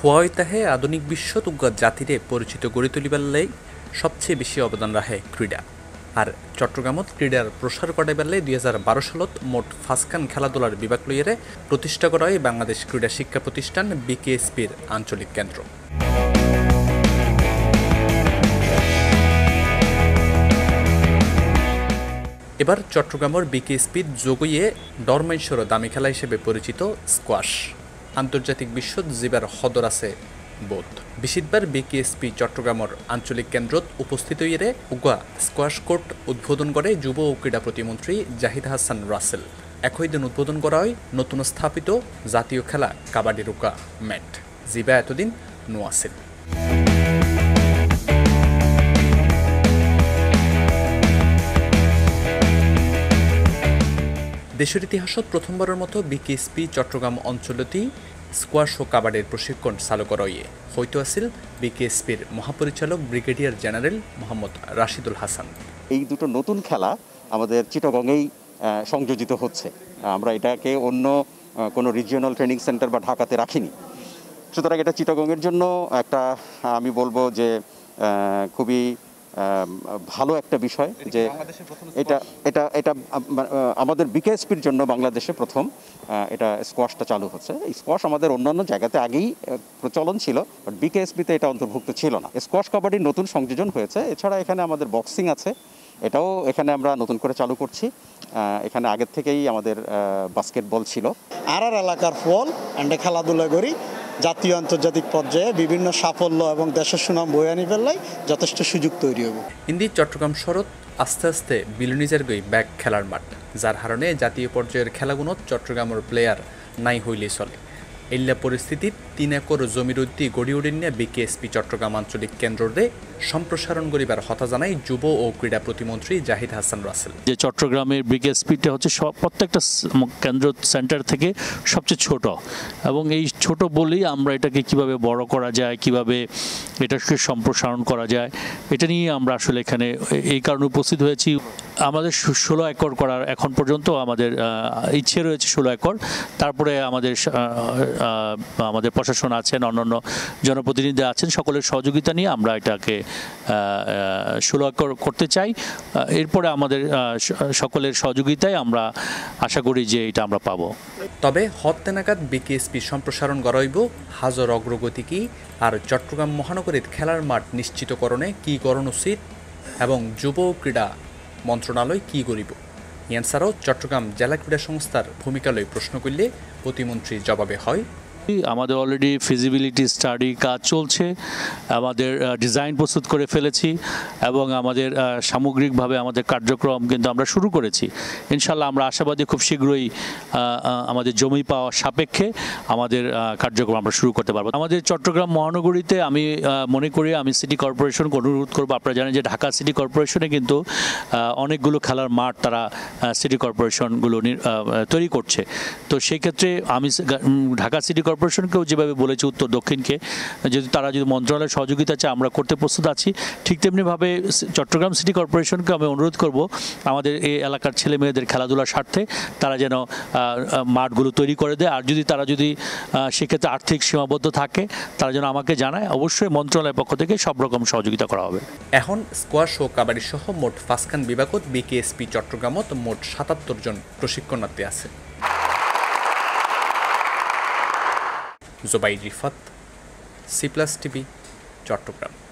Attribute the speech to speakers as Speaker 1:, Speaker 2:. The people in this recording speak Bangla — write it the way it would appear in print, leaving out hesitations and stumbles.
Speaker 1: খোয়াইতাহে আধুনিক বিশ্ব তুগ্গা জাতিরে পরিচিত গড়ি তুলিবার লাই সবচেয়ে বেশি অবদান রাখে ক্রীড়া। আর চট্টগ্রামত ক্রীড়ার প্রসার করাইবার লাই 2012 সালত মোট 5খান খেলাধুলার বিভাগ লইয়ারে প্রতিষ্ঠা করা হয় বাংলাদেশ ক্রীড়া শিক্ষা প্রতিষ্ঠান BKSPর আঞ্চলিক কেন্দ্র। এবার চট্টগ্রামের BKSPর যোগইয়ে ডরমাইশ্বর দামি খেলা হিসেবে পরিচিত স্কোয়াশ আন্তর্জাতিক বিশ্বত জিবার হদর আছে বোধ। বিশিতবার BKSP চট্টগ্রামের আঞ্চলিক কেন্দ্রত উপস্থিত হইয়ে উগা স্কোয়াশ কোর্ট উদ্বোধন করে যুব ও ক্রীড়া প্রতিমন্ত্রী জাহিদ হাসান রাসেল। একই দিন উদ্বোধন করা হয় নতুন স্থাপিত জাতীয় খেলা কাবাডির উগা ম্যাট, জিবা এতদিন নোয়াছিল। দেশের ইতিহাসত প্রথমবারের মতো BKSP চট্টগ্রাম অঞ্চলতি স্কোয়াশ ও কাবাডির প্রশিক্ষণ চালু করা হইতে আসিল BKSPর মহাপরিচালক ব্রিগেডিয়ার জেনারেল মোহাম্মদ রাশিদুল হাসান।
Speaker 2: এই দুটো নতুন খেলা আমাদের চিটাগংয়েই সংযোজিত হচ্ছে। আমরা এটাকে অন্য কোনো রিজিওনাল ট্রেনিং সেন্টার বা ঢাকাতে রাখিনি। সুতরাং এটা চিটাগংয়ের জন্য একটা আমি বলবো যে খুবই ভালো একটা বিষয় যে এটা এটা এটা আমাদের BKSPর জন্য বাংলাদেশে প্রথম এটা স্কোয়াশটা চালু হচ্ছে। এই স্কোয়াশ আমাদের অন্যান্য জায়গাতে আগেই প্রচলন ছিল, বাট BKSPতে এটা অন্তর্ভুক্ত ছিল না। স্কোয়াশ কাবাডির নতুন সংযোজন হয়েছে। এছাড়া এখানে আমাদের বক্সিং আছে, এটাও এখানে আমরা নতুন করে চালু করছি। এখানে আগের থেকেই আমাদের বাস্কেটবল ছিল।
Speaker 3: আর এলাকার ফল এন্ডে খেলাধুলা করি জাতীয় আন্তর্জাতিক পর্যায়ে বিভিন্ন সাফল্য এবং দেশের সুনাম বয়ে আনি ফেললাই যথেষ্ট সুযোগ তৈরি হবে।
Speaker 1: ইন্দি চট্টগ্রাম শহরত আস্তে আস্তে বিলুনিজার গই ব্যাক খেলার মাঠ, যার কারণে জাতীয় পর্যায়ের খেলাগুণত চট্টগ্রামের প্লেয়ার নাই হইলেই চলে। এল্লা পরিস্থিতিত 3 একর জমির উদ্দি গড়ি উড়িন নিয়ে BKSP চট্টগ্রাম আঞ্চলিক কেন্দ্রে সম্প্রসারণ করিবার হতা জানাই যুব ও ক্রীড়া প্রতিমন্ত্রী জাহিদ হাসান রাসেল।
Speaker 4: যে চট্টগ্রামের BKSPটা হচ্ছে প্রত্যেকটা কেন্দ্র সেন্টার থেকে সবচেয়ে ছোট, এবং এই ছোট বলেই আমরা এটাকে কিভাবে বড় করা যায়, কিভাবে এটাকে সম্প্রসারণ করা যায়, এটা নিয়ে আমরা আসলে এখানে এই কারণে উপস্থিত হয়েছি। আমাদের 16 একর করার এখন পর্যন্ত আমাদের ইচ্ছে রয়েছে 16 একর। তারপরে আমাদের প্রশাসন আছেন, অন্যান্য জনপ্রতিনিধি আছেন, সকলের সহযোগিতা নিয়ে আমরা এটাকে 16 একর করতে চাই। এরপরে আমাদের সকলের সহযোগিতায় আমরা আশা করি যে এটা আমরা পাবো।
Speaker 1: তবে হতে নাগাদ BKSP সম্প্রসারণ গড়াইব হাজার অগ্রগতি কি আর চট্টগ্রাম মহানগরীর খেলার মাঠ নিশ্চিতকরণে কি করণ উচিত এবং যুব ক্রীড়া মন্ত্রণালয় কি করিব, ইয়ানসারও চট্টগ্রাম জেলা ক্রীড়া সংস্থার ভূমিকা লই প্রশ্ন করলে প্রতিমন্ত্রী জবাবে হয়,
Speaker 4: আমাদের অলরেডি ফিজিবিলিটি স্টাডি কাজ চলছে, আমাদের ডিজাইন প্রস্তুত করে ফেলেছি এবং আমাদের সামগ্রিকভাবে আমাদের কার্যক্রম কিন্তু আমরা শুরু করেছি। ইনশাল্লাহ আমরা আশাবাদী খুব শীঘ্রই আমাদের জমি পাওয়া সাপেক্ষে আমাদের কার্যক্রম আমরা শুরু করতে পারবো। আমাদের চট্টগ্রাম মহানগরীতে আমি মনে করি আমি সিটি কর্পোরেশনকে অনুরোধ করবো, আপনারা জানেন যে ঢাকা সিটি কর্পোরেশনে কিন্তু অনেকগুলো খেলার মাঠ তারা সিটি কর্পোরেশনগুলো তৈরি করছে। তো সেই ক্ষেত্রে আমি ঢাকা সিটি কর্পোরেশনকেও যেভাবে বলেছি উত্তর দক্ষিণকে, যদি তারা যদি মন্ত্রণালয়ের সহযোগিতা চায় আমরা করতে প্রস্তুত আছি। ঠিক তেমনিভাবে চট্টগ্রাম সিটি কর্পোরেশনকে আমি অনুরোধ করব আমাদের এই এলাকার ছেলে মেয়েদের খেলাধুলার স্বার্থে তারা যেন মাঠগুলো তৈরি করে দেয়। আর যদি তারা সেক্ষেত্রে আর্থিক সীমাবদ্ধ থাকে তারা যেন আমাকে জানায়, অবশ্যই মন্ত্রণালয়ের পক্ষ থেকে সব রকম সহযোগিতা করা হবে।
Speaker 1: এখন স্কোয়াশ ও কাবাডি সহ মোট 5খান বিভাগত BKSP চট্টগ্রামত মোট 77 জন প্রশিক্ষণার্থী আছে। Zubair Rifat, C+ TV, Chittagong.